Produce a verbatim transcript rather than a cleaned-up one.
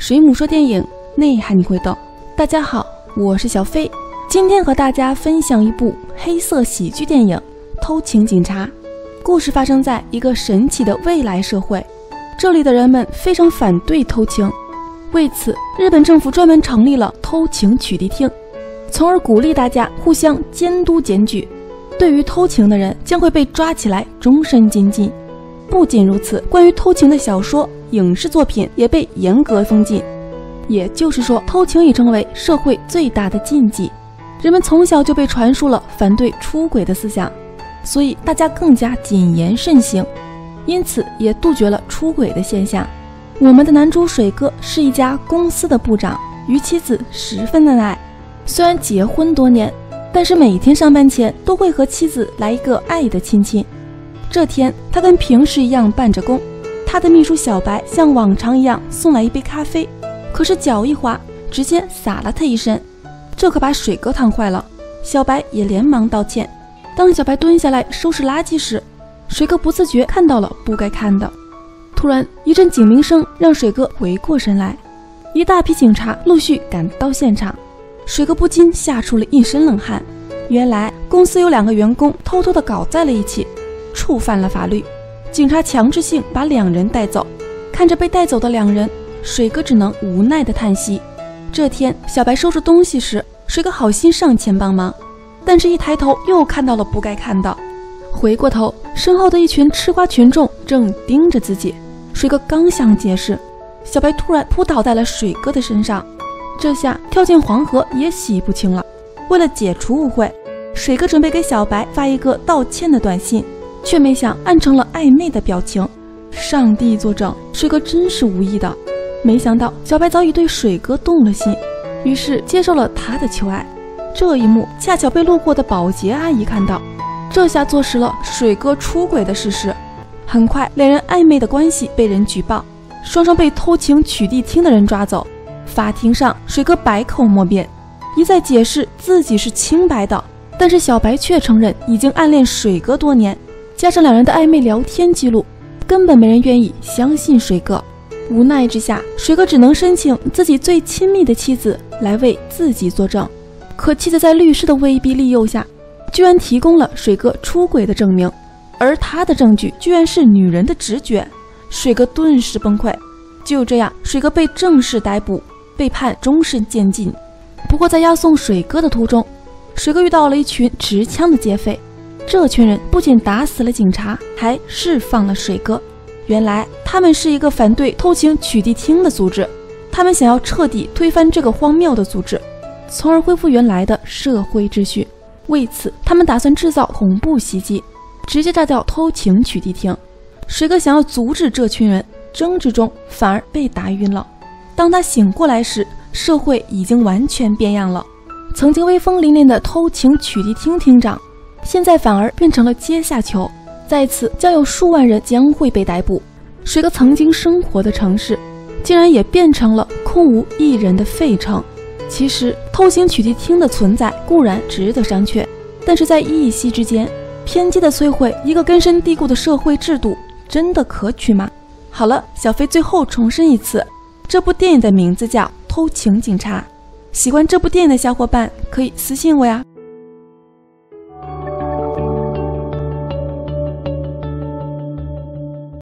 水母说电影，内涵你会懂。大家好，我是小飞，今天和大家分享一部黑色喜剧电影《偷情警察》。故事发生在一个神奇的未来社会，这里的人们非常反对偷情，为此日本政府专门成立了偷情取缔厅，从而鼓励大家互相监督检举，对于偷情的人将会被抓起来终身监禁。不仅如此，关于偷情的小说、影视作品也被严格封禁，也就是说，偷情已成为社会最大的禁忌。人们从小就被传输了反对出轨的思想，所以大家更加谨言慎行，因此也杜绝了出轨的现象。我们的男主水哥是一家公司的部长，与妻子十分恩爱，虽然结婚多年，但是每天上班前都会和妻子来一个爱的亲亲。这天他跟平时一样办着工，他的秘书小白像往常一样送来一杯咖啡，可是脚一滑，直接洒了他一身，这可把水哥烫坏了。小白也连忙道歉。当小白蹲下来收拾垃圾时，水哥不自觉看到了不该看的。突然一阵警鸣声让水哥回过神来，一大批警察陆续赶到现场，水哥不禁吓出了一身冷汗。原来公司有两个员工偷偷的搞在了一起，触犯了法律，警察强制性把两人带走。看着被带走的两人，水哥只能无奈的叹息。这天小白收拾东西时，水哥好心上前帮忙，但是一抬头又看到了不该看到，回过头，身后的一群吃瓜群众正盯着自己。水哥刚想解释，小白突然扑倒在了水哥的身上，这下跳进黄河也洗不清了。为了解除误会，水哥准备给小白发一个道歉的短信，却没想按成了暧昧的表情。上帝作证，水哥真是无意的。没想到小白早已对水哥动了心，于是接受了他的求爱。这一幕恰巧被路过的保洁阿姨看到，这下坐实了水哥出轨的事实。很快两人暧昧的关系被人举报，双双被偷情取缔厅的人抓走。法庭上水哥百口莫辩，一再解释自己是清白的，但是小白却承认已经暗恋水哥多年，加上两人的暧昧聊天记录，根本没人愿意相信水哥。无奈之下，水哥只能申请自己最亲密的妻子来为自己作证。可妻子在律师的威逼利诱下，居然提供了水哥出轨的证明，而他的证据居然是女人的直觉。水哥顿时崩溃。就这样，水哥被正式逮捕，被判终身监禁。不过在押送水哥的途中，水哥遇到了一群持枪的劫匪，这群人不仅打死了警察，还释放了水哥。原来他们是一个反对偷情取缔厅的组织，他们想要彻底推翻这个荒谬的组织，从而恢复原来的社会秩序。为此他们打算制造恐怖袭击，直接炸掉偷情取缔厅。水哥想要阻止这群人，争执中反而被打晕了。当他醒过来时，社会已经完全变样了。曾经威风凛凛的偷情取缔厅厅长，现在反而变成了阶下囚。在此将有数万人将会被逮捕，水哥曾经生活的城市竟然也变成了空无一人的废城。其实偷情取缔厅的存在固然值得商榷，但是在一夕之间偏激的摧毁一个根深蒂固的社会制度，真的可取吗？好了，小飞最后重申一次，这部电影的名字叫《偷情警察》。喜欢这部电影的小伙伴可以私信我呀。